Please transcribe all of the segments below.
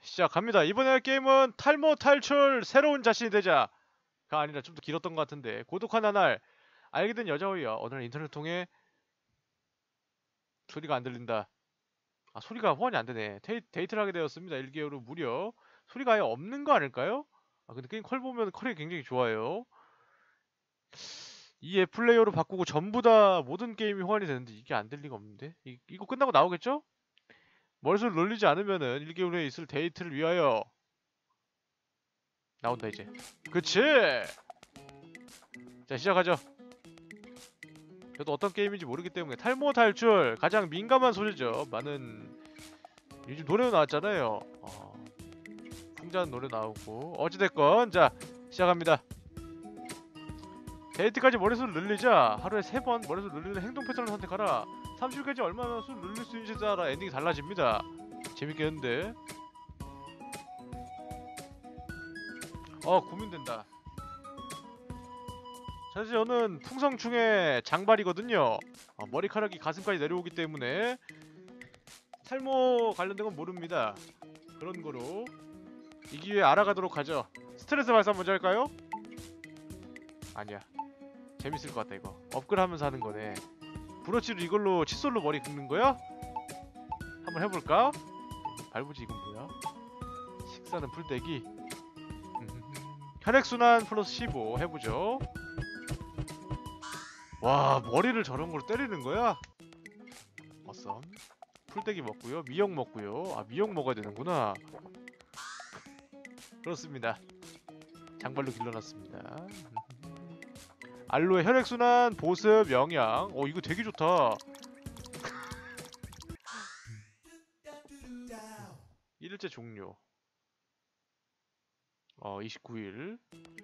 시작합니다. 이번에 할 게임은 탈모 탈출 새로운 자신이 되자가 아니라 좀 더 길었던 것 같은데, 고독한 나날 알게 된 여자호이와 오늘 인터넷 통해 소리가 안 들린다. 아, 소리가 호환이 안 되네. 데이트를 하게 되었습니다. 1개월 후 무려. 소리가 아예 없는 거 아닐까요? 아, 근데 게임 컬 보면 컬이 굉장히 좋아요. 이 앱 플레이어로 바꾸고 전부 다 모든 게임이 호환이 되는데 이게 안 될 리가 없는데? 이거 끝나고 나오겠죠? 머릿속을 놀리지 않으면은 1개월 후에 있을 데이트를 위하여 나온다 이제. 그치! 자, 시작하죠. 저도 어떤 게임인지 모르기 때문에 탈모 탈출 가장 민감한 소재죠. 많은 요즘 노래도 나왔잖아요. 풍자는 노래 나오고 어찌됐건 자 시작합니다. 데이트까지 머릿수를 늘리자. 하루에 3번 머릿수를 늘리는 행동 패턴을 선택하라. 30일까지 얼마나 수를 늘릴 수 있는지 따라 엔딩이 달라집니다. 재밌겠는데? 고민된다. 사실 저는 풍성충의 장발이거든요. 머리카락이 가슴까지 내려오기 때문에 탈모 관련된 건 모릅니다. 그런 거로 이 기회에 알아가도록 하죠. 스트레스 발산 먼저 할까요? 아니야. 재밌을 것 같다 이거. 업글하면서 하는 거네. 브러쉬로 이걸로 칫솔로 머리 긁는 거야? 한번 해볼까? 발부지 이건 뭐야? 식사는 풀떼기. 혈액순환 플러스 15 해보죠. 와, 머리를 저런 걸로 때리는 거야? 어썸. 풀떼기 먹고요. 미역 먹고요. 아, 미역 먹어야 되는구나. 그렇습니다. 장발로 길러놨습니다. 알로에 혈액순환, 보습, 영양. 이거 되게 좋다. 1일째 종료. 29일.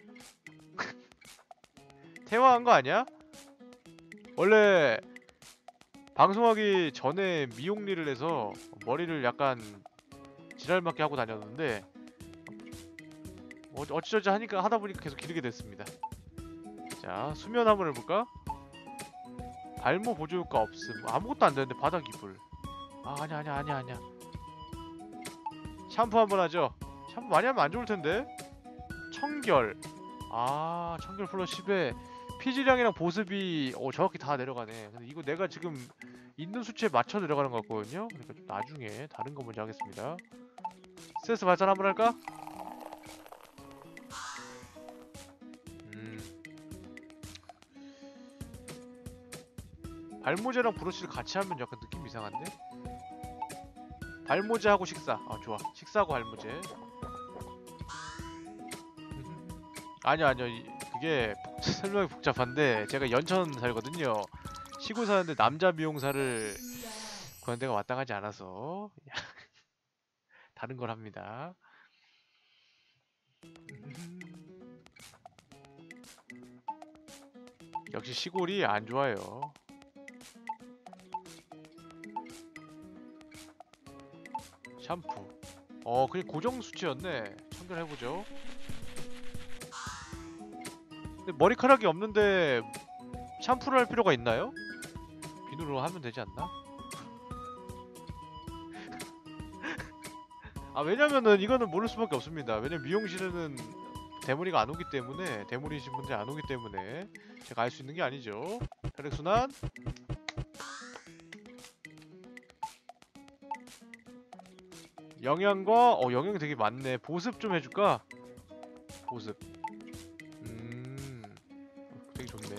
퇴화한 거 아니야? 원래 방송하기 전에 미용리를 해서 머리를 약간 지랄맞게 하고 다녔는데 어찌저찌 하다 보니까 계속 기르게 됐습니다. 자, 수면 한번 해볼까? 발모 보조 효과 없음. 아무것도 안 되는데 바닥 이불. 아니야. 샴푸 한번 하죠. 샴푸 많이 하면 안 좋을 텐데. 청결. 청결 플러스 10에 피지량이랑 보습이 정확히 다 내려가네. 근데 이거 내가 지금 있는 수치에 맞춰 내려가는 것 같거든요. 그러니까 좀 나중에 다른 거 먼저 하겠습니다. 스트레스 발산 한번 할까? 발모제랑 브러쉬를 같이 하면 약간 느낌 이상한데? 발모제하고 식사. 좋아. 식사하고 발모제. 아니요. 그게 설명이 복잡한데 제가 연천 살거든요. 시골 사는데 남자 미용사를 구하는 데가 마땅하지 않아서 다른 걸 합니다. 역시 시골이 안 좋아요. 샴푸. 그냥 고정 수치였네. 청결해보죠. 근데 머리카락이 없는데 샴푸를 할 필요가 있나요? 비누로 하면 되지 않나? 왜냐면은 이거는 모를 수밖에 없습니다. 왜냐면 미용실에는 대머리가 안 오기 때문에, 대머리이신 분들이 안 오기 때문에 제가 알 수 있는 게 아니죠. 혈액순환. 영양과 영양이 되게 많네. 보습 좀 해줄까? 보습. 되게 좋네.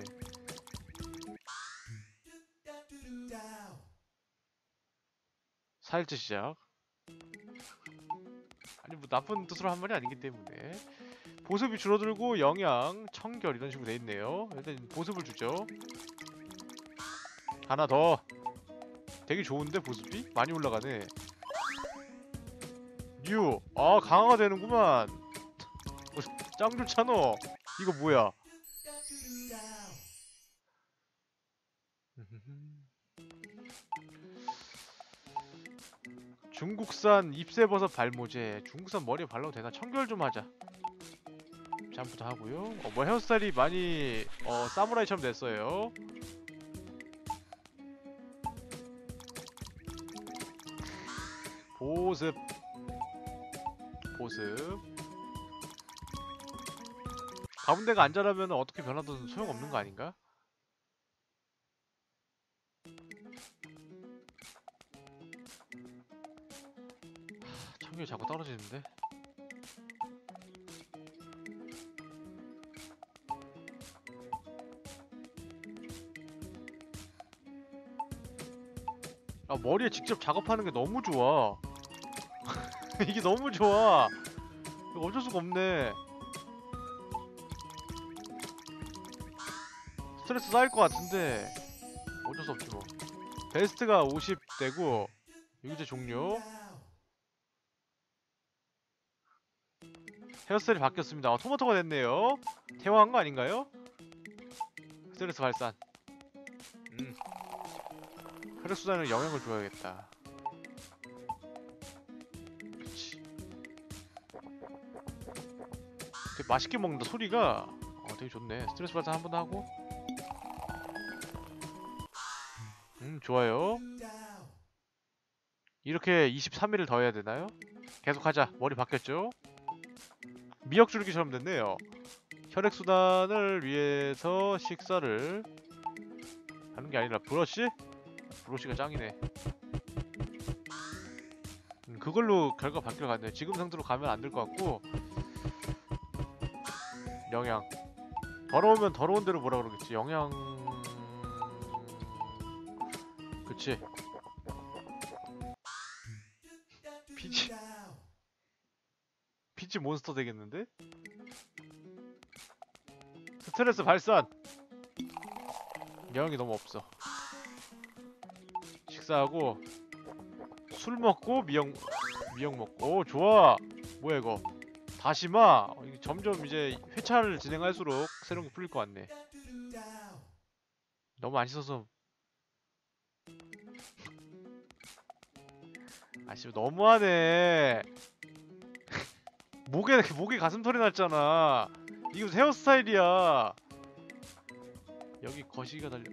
사일째 시작. 아니 뭐 나쁜 뜻으로 한 말이 아니기 때문에 보습이 줄어들고 영양, 청결 이런 식으로 돼 있네요. 일단 보습을 주죠. 하나 더. 되게 좋은데 보습이? 많이 올라가네. 뉴. 강화가 되는구만. 짱 좋잖아. 이거 뭐야? 중국산 잎새버섯 발모제. 중국산 머리에 발라도 되나? 청결 좀 하자. 샴푸도 하고요. 뭐 헤어스타일이 많이 사무라이처럼 됐어요. 보습. 보습. 가운데가 안 자라면 어떻게 변하든 소용없는 거 아닌가? 청결이 자꾸 떨어지는데? 아, 머리에 직접 작업하는 게 너무 좋아. 이게 너무 좋아. 이거 어쩔 수가 없네. 스트레스 쌓일 것 같은데 어쩔 수 없지 뭐. 베스트가 50 되고 유기제 종료. 헤어스타일이 바뀌었습니다. 아, 토마토가 됐네요. 태화한 거 아닌가요? 스트레스 발산. 혈액순환에 영향을 줘야겠다. 그치. 되게 맛있게 먹는다. 소리가 되게 좋네. 스트레스 발산 한 번 더 하고. 좋아요. 이렇게 23일을 더 해야 되나요? 계속하자. 머리 바뀌었죠? 미역줄기처럼 됐네요. 혈액순환을 위해서 식사를 하는 게 아니라 브러쉬? 브러쉬가 짱이네. 그걸로 결과 바뀔 것 같네. 지금 상태로 가면 안 될 것 같고. 영양. 더러우면 더러운 대로 뭐라 그러겠지. 영양. 그치. 피지 몬스터 되겠는데? 스트레스 발산. 영양이 너무 없어. 식사하고 술 먹고 미역 먹고. 오, 좋아. 뭐야 이거? 다시마. 이게 점점 이제 회차를 진행할수록 새로운 게 풀릴 것 같네. 너무 안 씻어서. 아씨 너무하네. 목에 가슴털이 났잖아. 이거 헤어스타일이야. 여기 거시기가 달려.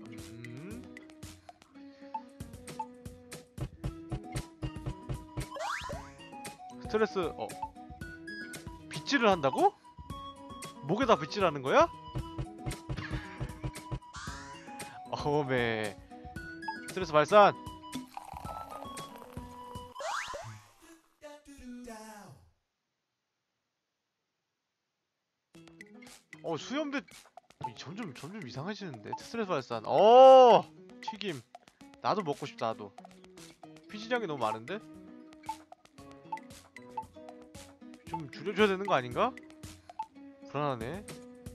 스트레스. 빗질을 한다고? 목에다 빗질하는 거야? 어메. 스트레스 발산. 수염대 점점 이상해지는데. 스트레스 발산. 튀김. 나도 먹고 싶다. 나도. 피지량이 너무 많은데? 좀 줄여줘야 되는 거 아닌가? 불안하네.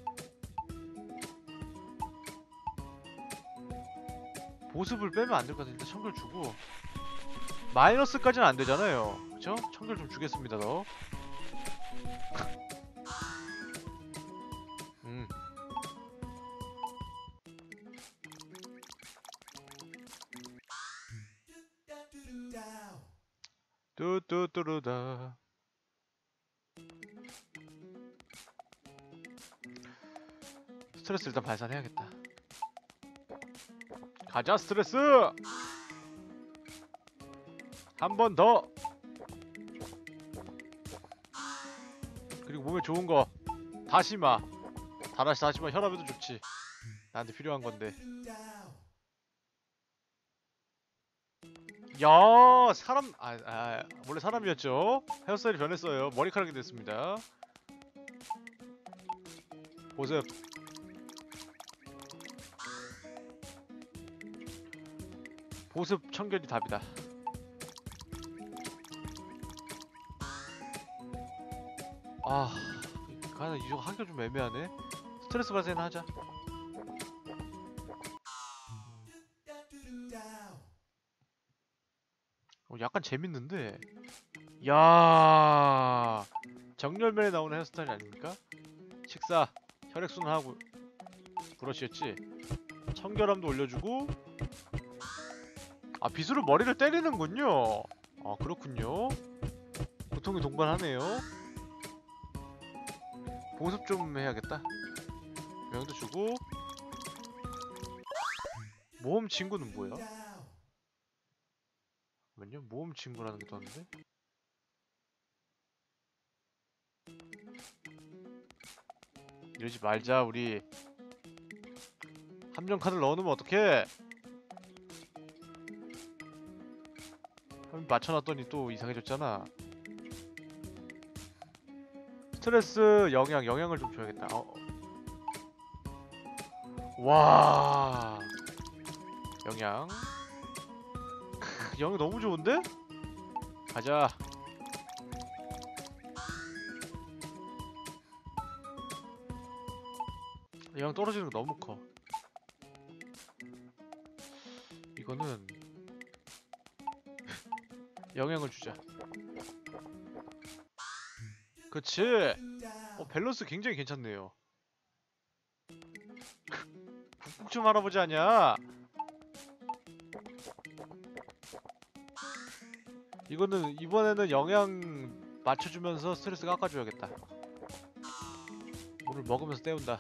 보습을 빼면 안 될 것 같은데. 청결 주고. 마이너스까지는 안 되잖아요. 그쵸? 청결 좀 주겠습니다. 너. 뚜뚜뚜루다. 스트레스 일단 발산해야겠다. 가자 스트레스! 한 번 더! 그리고 몸에 좋은 거 다시마. 다시마 혈압에도 좋지. 나한테 필요한 건데. 야, 사람 원래 사람이었죠. 헤어스타일이 변했어요. 머리카락이 됐습니다. 보습. 보습 청결이 답이다. 이거 하기가 좀 애매하네. 스트레스 발산은 하자. 약간 재밌는데. 야, 정열면에 나오는 헤어스타일 아닙니까? 식사, 혈액순환하고. 브러쉬였지? 청결함도 올려주고. 빗으로 머리를 때리는군요. 그렇군요. 고통이 동반하네요. 보습 좀 해야겠다. 명도 주고. 모험 친구는 뭐야? 잠깐만요. 모험 친구라는 게 떴는데? 이러지 말자. 우리 함정 카드를 넣어놓으면 어떡해. 맞춰놨더니 또 이상해졌잖아. 스트레스 영향을 좀 줘야겠다. 와, 영향 너무 좋은데? 가자. 영향 떨어지는 거 너무 커. 이거는 영향을 주자. 그치? 밸런스 굉장히 괜찮네요. 북북춤 할아버지 아냐? 이거는 이번에는 영향 맞춰주면서 스트레스 깎아줘야겠다. 물을 먹으면서 때운다.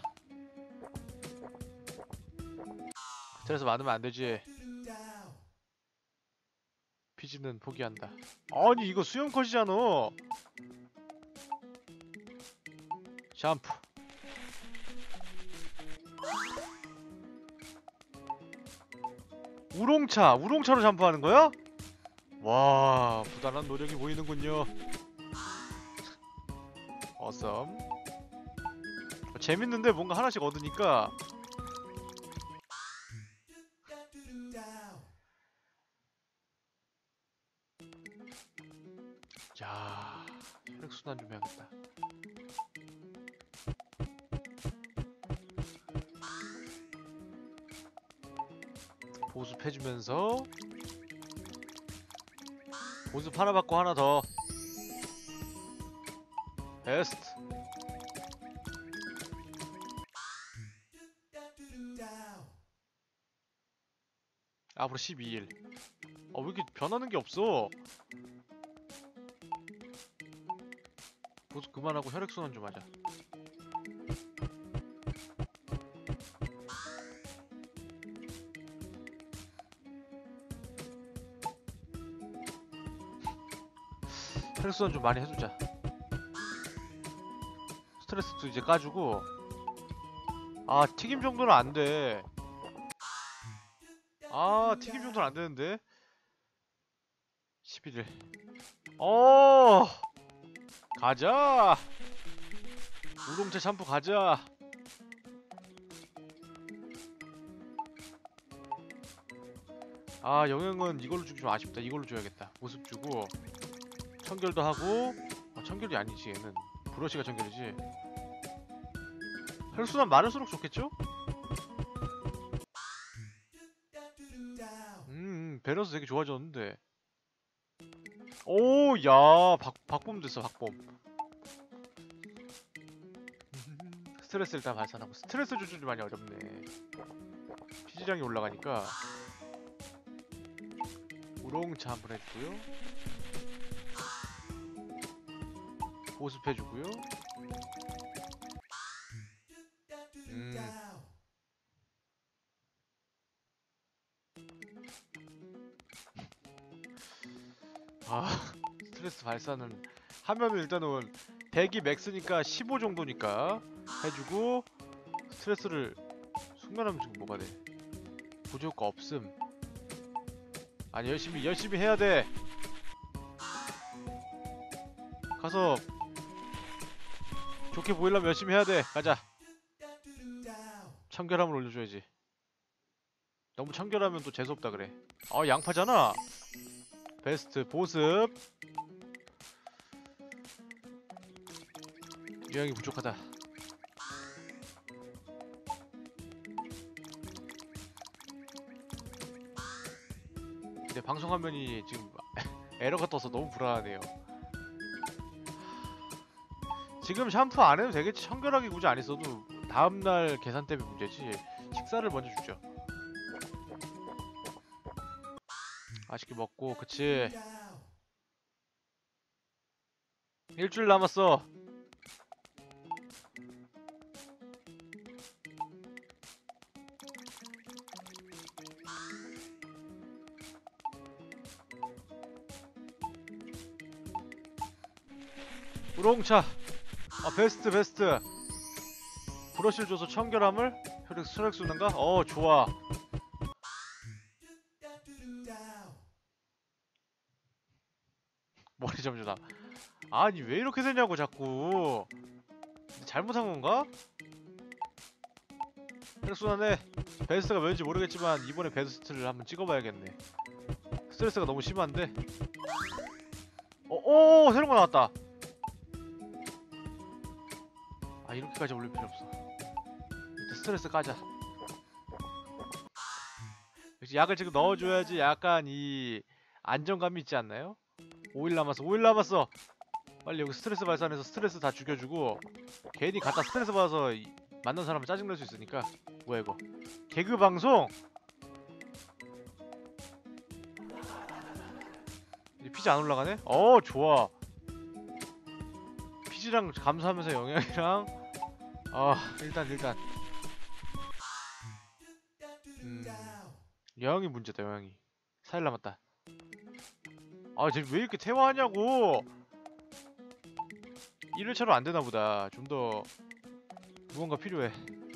스트레스 많으면 안되지. 피지는 포기한다. 아니 이거 수영 컷이잖아. 샴푸. 우롱차로 샴푸하는 거야? 와, 부단한 노력이 보이는군요. 어썸. 재밌는데 뭔가 하나씩 얻으니까. 야, 혈액순환 좀 해야겠다. 보습해주면서 보습 하나 받고 하나 더. 베스트. 앞으로 12일. 왜 이렇게 변하는 게 없어? 보습 그만하고 혈액순환 좀 하자. 혈액순환 좀 많이 해주자. 스트레스도 이제 까주고. 튀김 정도는 안 돼. 튀김 정도는 안 되는데. 11일. 가자. 우롱차 샴푸 가자. 영양은 이걸로 주기 좀 아쉽다. 이걸로 줘야겠다. 보습 주고 청결도 하고. 청결이 아니지 얘는. 브러쉬가 청결이지. 혈순환 많을수록 좋겠죠? 밸런스 되게 좋아졌는데. 오, 야, 박봄 됐어, 박봄. 스트레스 일단 발산하고. 스트레스 조절이 많이 어렵네. 피지량이 올라가니까. 우롱차 한번 해주고요. 보습해주고요. 스트레스 발산은 하면은 일단은 100이 맥스니까 15 정도니까 해주고. 스트레스를 숙면하면 지금 뭐가 돼? 보조효과 없음. 아니 열심히 해야 돼. 가서 좋게 보이려면 열심히 해야 돼. 가자. 청결함을 올려줘야지. 너무 청결하면 또 재수없다 그래. 양파잖아. 베스트 보습. 유형이 부족하다. 근데 방송 화면이 지금 에러가 떠서 너무 불안하네요. 지금 샴푸 안 해도 되겠지. 청결하게 굳이 안 했어도 다음날 계산 때문에 문제지. 식사를 먼저 주죠. 맛있게 먹고. 그치. 일주일 남았어. 우롱차. 베스트. 브러쉬를 줘서 청결함을 혈액순환가? 어 좋아. 머리 점주다. 아니 왜 이렇게 되냐고 자꾸. 잘못한 건가? 혈액순환에 베스트가 뭔지 모르겠지만 이번에 베스트를 한번 찍어봐야겠네. 스트레스가 너무 심한데. 오 새로운 거 나왔다. 아 이렇게까지 올릴 필요 없어. 일단 스트레스 까자. 역시 약을 지금 넣어줘야지 약간 이 안정감이 있지 않나요? 5일 남았어. 5일 남았어. 빨리 여기 스트레스 발산해서 스트레스 다 죽여주고 괜히 갖다 스트레스 받아서 만난 사람은 짜증날 수 있으니까. 뭐야 이거 개그 방송? 이제 피지 안 올라가네? 어 좋아. 피지랑 감수하면서 영양이랑 일단 영양이 문제다. 영양이 4일 남았다. 아 쟤 왜 이렇게 퇴화하냐고. 1회차로 안되나보다. 좀 더 무언가 필요해.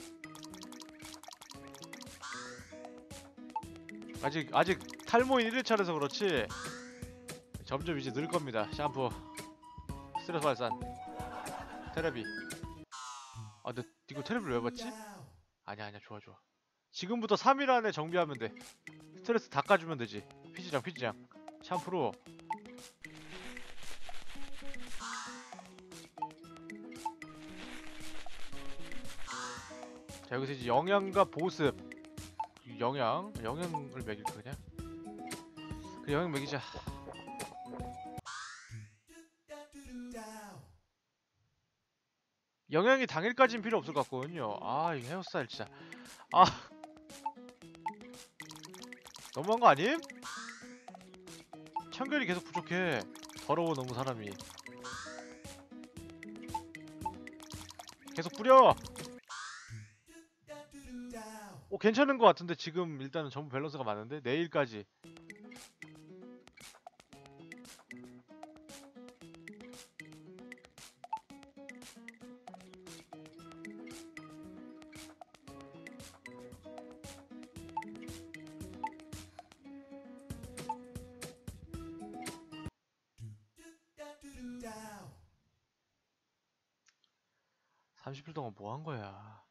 아직 탈모인 1회차라서 그렇지 점점 이제 늘 겁니다. 샴푸 스트레스 발산 테레비. 아 근데 이거 테레비를 왜 봤지? 아니야 좋아. 지금부터 3일 안에 정비하면 돼. 스트레스 닦아주면 되지. 피지랑 샴푸로. 자 여기서 이제 영양과 보습. 영양을 먹일까 그냥? 그래 영양 먹이자. 영양이 당일까지는 필요 없을 것 같거든요. 아 이 헤어스타일 진짜 너무한 거 아님? 청결이 계속 부족해. 더러워 너무 사람이. 계속 뿌려. 괜찮은 것 같은데 지금 일단은 전부 밸런스가 맞는데 내일까지. down. 30일 동안 뭐 한 거야?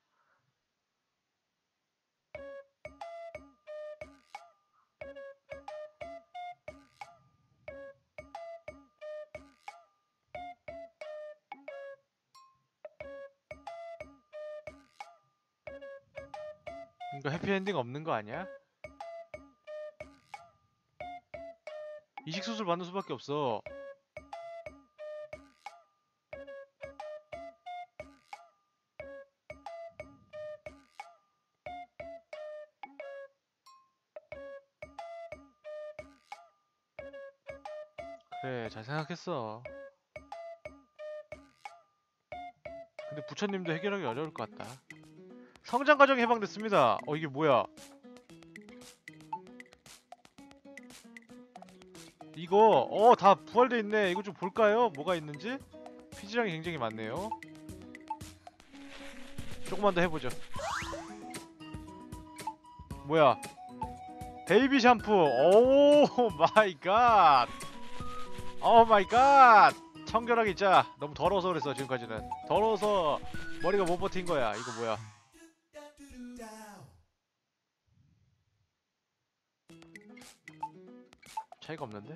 이거 해피엔딩 없는 거 아니야? 이식 수술 받는 수밖에 없어. 그래, 잘 생각했어. 근데 부처님도 해결하기 어려울 것 같다. 성장 과정이 해방됐습니다. 이게 뭐야? 이거 다 부활돼 있네. 이거 좀 볼까요? 뭐가 있는지? 피지량이 굉장히 많네요. 조금만 더 해보죠. 뭐야? 베이비 샴푸. 오 마이 갓. 오 마이 갓. 청결하게 있자. 너무 더러워서 그랬어 지금까지는. 더러워서 머리가 못 버틴 거야. 이거 뭐야? 차이가 없는데?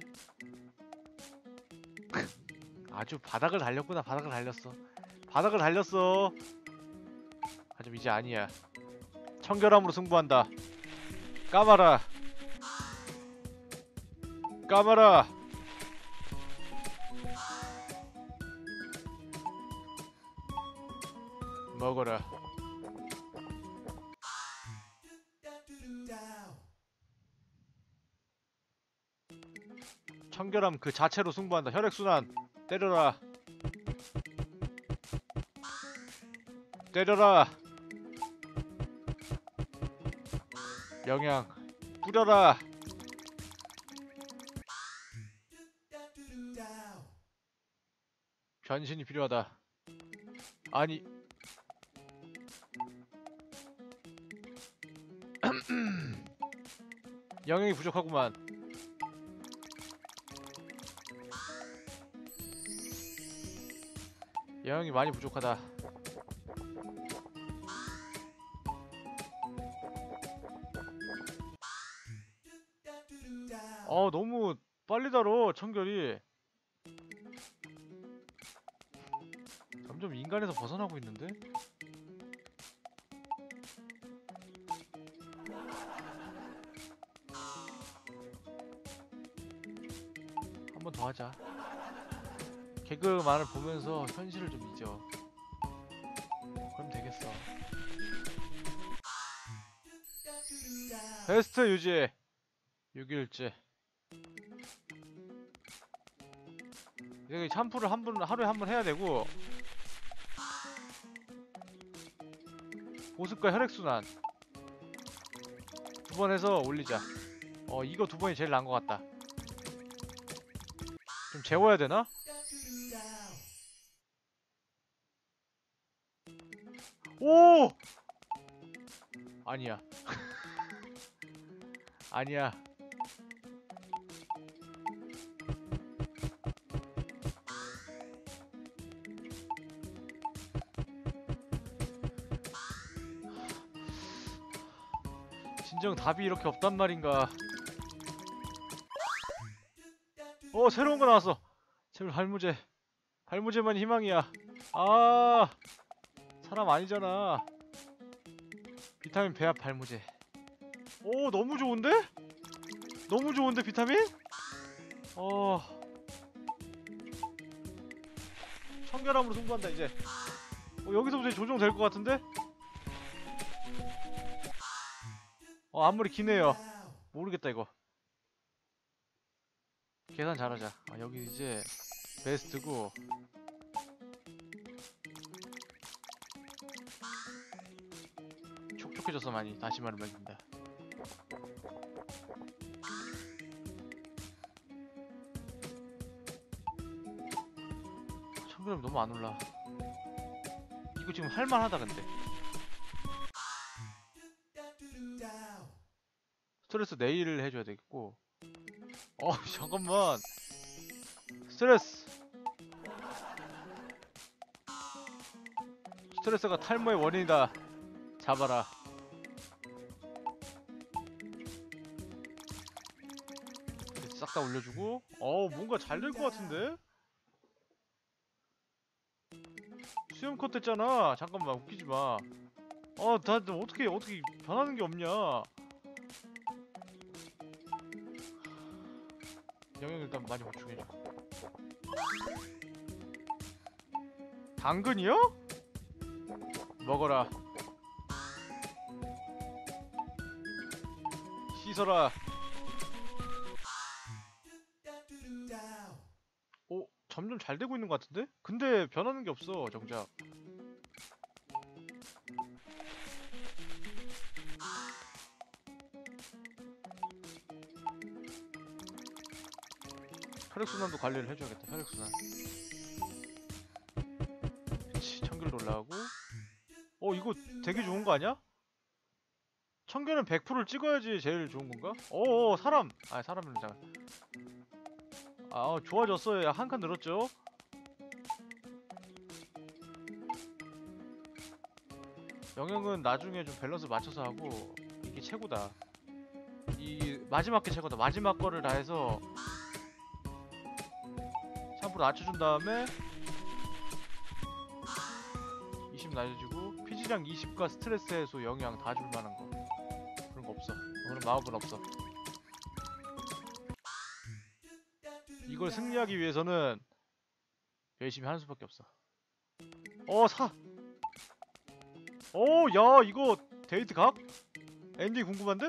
아주 바닥을 달렸구나. 바닥을 달렸어. 바닥을 달렸어. 하지만 이제 아니야. 청결함으로 승부한다. 까마라. 까마라. 먹어라. 청결함 그 자체로 승부한다. 혈액순환 때려라. 때려라. 영양 뿌려라. 변신이 필요하다. 아니 영양이 부족하구만. 영양이 많이 부족하다. 너무 빨리 달어 청결이. 점점 인간에서 벗어나고 있는데? 한 번 더 하자. 개그만을 보면서 현실을 좀 잊어. 그럼 되겠어. 베스트 유지 6일째. 여기 샴푸를 하루에 한 번 해야 되고, 보습과 혈액순환 2번 해서 올리자. 이거 2번이 제일 나은 것 같다. 좀 재워야 되나? 오! 아니야. 아니야. 진정 답이 이렇게 없단 말인가. 새로운 거 나왔어. 제발 발무제. 발무제만 희망이야. 아, 사람 아니잖아. 비타민 배합 발무제. 너무 좋은데? 너무 좋은데 비타민? 청결함으로 승부한다 이제. 여기서부터 조정될 것 같은데? 앞머리 기네요. 모르겠다 이거. 계산 잘하자. 여기 이제 베스트고, 촉촉해져서 많이 다시마를 먹인다. 청결함이 너무 안 올라. 이거 지금 할만하다 근데. 스트레스 내일 해줘야 되겠고. 잠깐만. 스트레스가 탈모의 원인이다. 잡아라. 싹 다 올려주고. 뭔가 잘 될 것 같은데? 수염 컷 됐잖아. 잠깐만 웃기지 마. 나 어떻게 변하는 게 없냐. 영양 일단 많이 보충해줘. 당근이요? 먹어라. 씻어라. 점점 잘 되고 있는 것 같은데? 근데 변하는 게 없어 정작. 혈액순환도 관리를 해줘야겠다. 혈액순환. 그치, 청결도 올라가고. 이거 되게 좋은 거 아니야? 청결은 100%를 찍어야지 제일 좋은 건가? 사람! 사람은 잠깐. 좋아졌어요. 한 칸 늘었죠? 영양은 나중에 좀 밸런스 맞춰서 하고, 이게 최고다. 이 마지막 게 최고다. 마지막 거를 다 해서 샴푸를 낮춰준 다음에 20 낮아지고, 피지량 20과 스트레스 해소, 영양 다 줄만한 거. 그런 거 없어. 그런 마법은 없어. 이걸 승리하기 위해서는 열심히 하는 수밖에 없어. 야, 이거 데이트 각? 엔딩 궁금한데?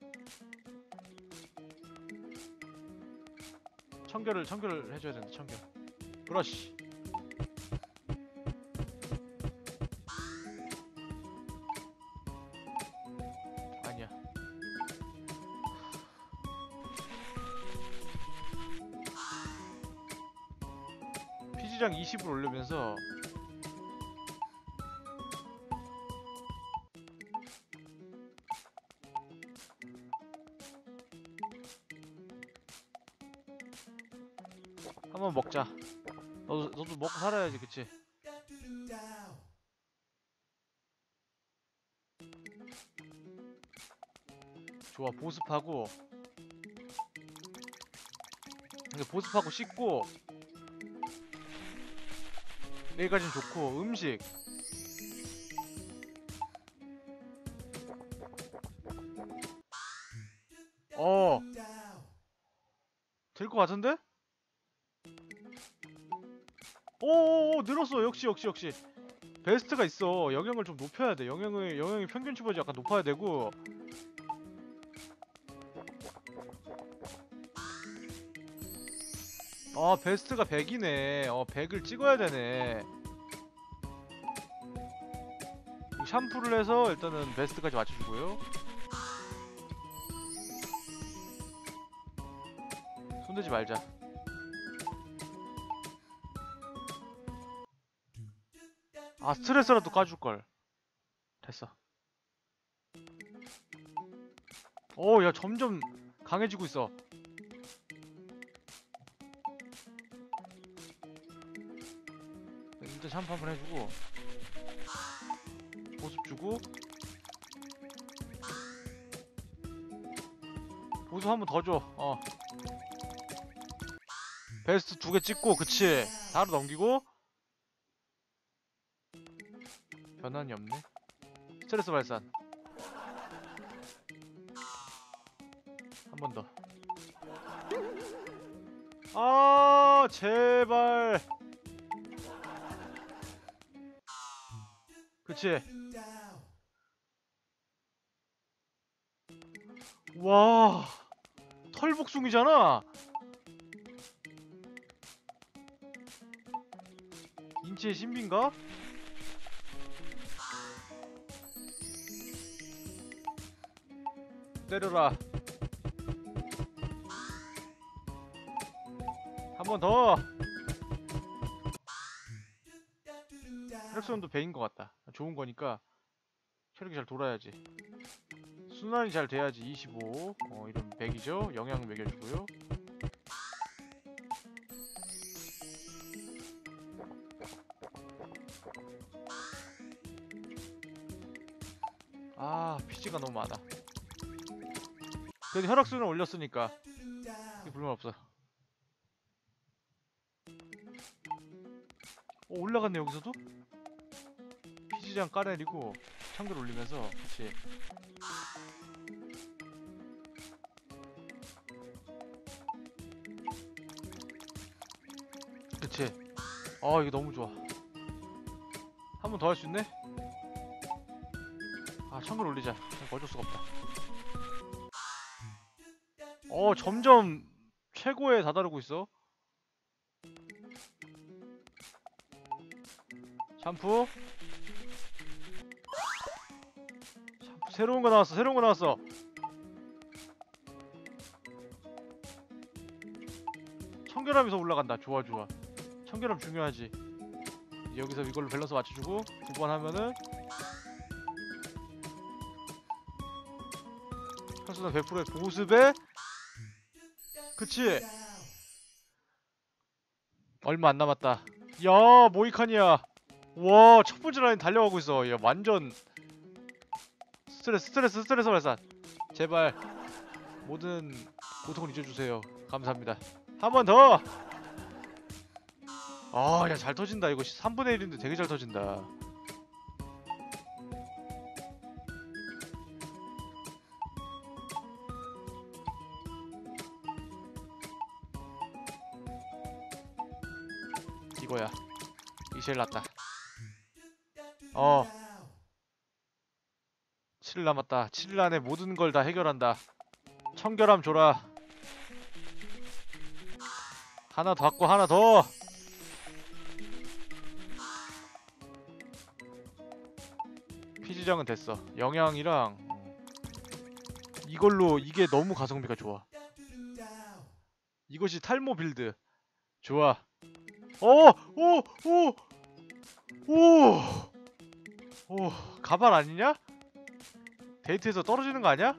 청결을 해줘야 된다. 청결. 브러쉬. 아니야. 피지량 20을 올리면서 한번 먹자. 너도 먹고 살아야지, 그치? 좋아, 보습하고. 이제 보습하고 씻고. 여기까지는 좋고. 음식. 될 것 같은데? 오오오, 늘었어. 역시. 베스트가 있어. 영향을 좀 높여야 돼. 영향의 평균치보다 약간 높아야 되고. 베스트가 100이네. 100을 찍어야 되네. 샴푸를 해서 일단은 베스트까지 맞춰주고요. 손대지 말자. 스트레스라도 까줄걸. 됐어. 야, 점점 강해지고 있어. 일단 샴푸 한번 해주고, 보습 주고, 보습 한번 더 줘. 베스트 2개 찍고, 그치? 바로 넘기고. 변환이 없네. 스트레스 발산 한 번 더. 제발. 그치? 와, 털복숭이잖아. 인체의 신비인가? 때려라. 한 번 더. 혈액순환도 100인 것 같다. 좋은 거니까 혈액이 잘 돌아야지. 순환이 잘 돼야지. 25. 이런 100이죠. 영양 먹여주고요. 피지가 너무 많아. 그래도 혈액순환을 올렸으니까 불만 없어. 올라갔네. 여기서도? 피지장 까내리고 참결 올리면서. 그치? 이거 너무 좋아. 한 번 더 할 수 있네? 참결 올리자. 어쩔 수가 없다. 점점 최고에 다다르고 있어. 샴푸. 새로운 거 나왔어. 청결함이 더 올라간다. 좋아. 청결함 중요하지. 여기서 이걸로 밸런스 맞춰주고 2번 하면은 혈순환 100%의 보습에. 그치? 얼마 안 남았다. 야, 모이칸이야. 와, 첫 번째 라인 달려가고 있어. 야, 완전 스트레스 발산. 제발 모든 고통을 잊어주세요. 감사합니다. 한 번 더. 야, 잘 터진다. 이거 3분의 1인데 되게 잘 터진다. 이거야. 이 제일 낫다. 7일 남았다. 7일 안에 모든 걸 다 해결한다. 청결함 줘라. 하나 더 갖고 하나 더. 피지장은 됐어. 영양이랑 이걸로 이게 너무 가성비가 좋아. 이것이 탈모 빌드. 좋아. 가발 아니냐? 데이트에서 떨어지는 거 아니야?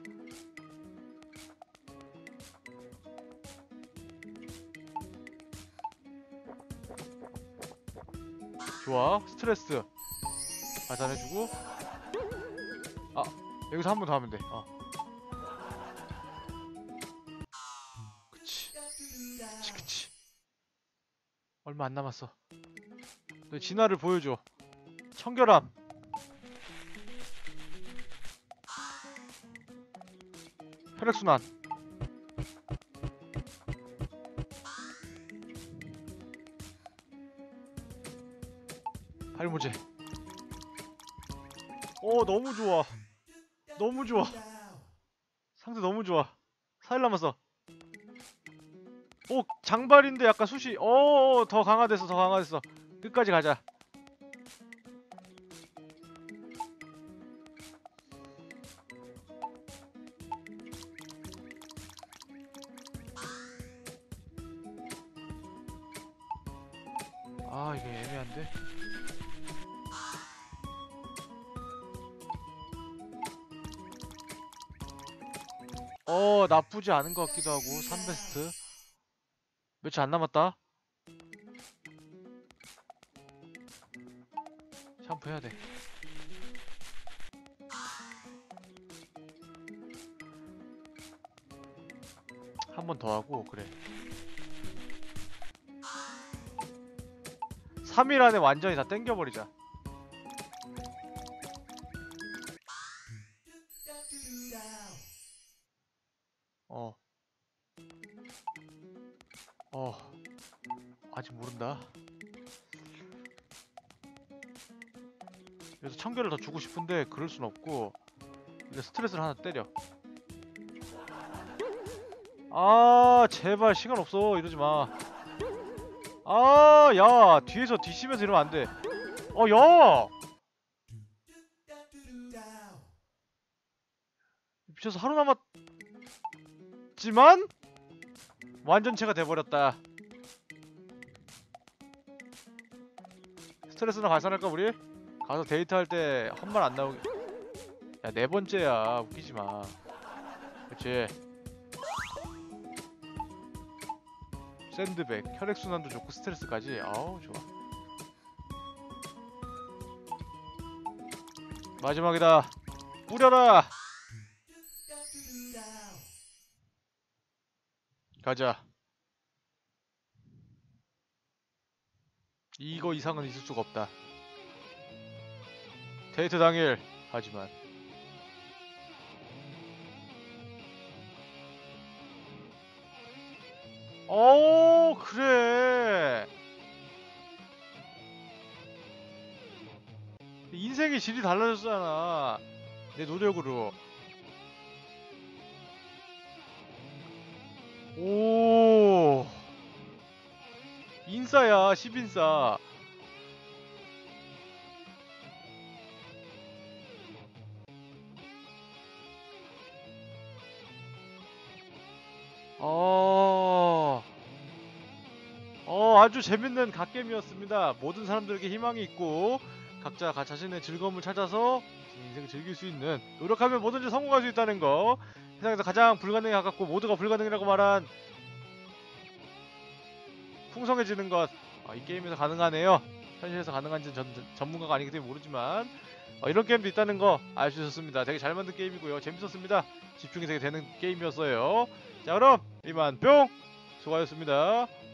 좋아. 스트레스 발산해주고. 아, 여기서 한 번 더 하면 돼. 그치. 그치. 얼마 안 남았어. 너 진화를 보여줘. 청결함. 혈액순환. 발모제. 너무 좋아. 너무 좋아. 상태 너무 좋아. 4일 남았어. 장발인데 약간 숱이. 더 강화됐어. 더 강화됐어. 끝까지 가자. 아, 이게 애매한데. 나쁘지 않은 것 같기도 하고. 3베스트 며칠 안 남았다. 샴푸 해야 돼. 한 번 더 하고. 그래. 3일 안에 완전히 다 땡겨버리자. 아직 모른다. 그래서 청결을 더 주고 싶은데 그럴 순 없고, 이제 스트레스를 하나 때려. 아, 제발 시간 없어. 이러지 마. 아, 야, 뒤에서 뒤치면서 이러면 안 돼. 야! 미쳐서 하루 남았지만 완전체가 돼버렸다. 스트레스나 발산할까 우리? 가서 데이트할 때 헛말 안 나오게. 야, 4번째야. 웃기지마. 그치. 샌드백, 혈액순환도 좋고 스트레스까지. 아우, 좋아. 마지막이다. 뿌려라. 가자. 이거 이상은 있을 수가 없다. 데이트 당일. 하지만 그래. 인생의 질이 달라졌잖아. 내 노력으로. 오, 인싸야. 10인싸. 아주 재밌는 갓겜이었습니다. 모든 사람들에게 희망이 있고 각자 자신의 즐거움을 찾아서 인생을 즐길 수 있는, 노력하면 뭐든지 성공할 수 있다는 거, 세상에서 가장 불가능에 가깝고 모두가 불가능이라고 말한 풍성해지는 것, 이 게임에서 가능하네요. 현실에서 가능한지는 전문가가 아니기 때문에 모르지만 이런 게임도 있다는 거 알 수 있었습니다. 되게 잘 만든 게임이고요. 재밌었습니다. 집중이 되게 되는 게임이었어요. 자, 그럼 이만 뿅! 수고하셨습니다.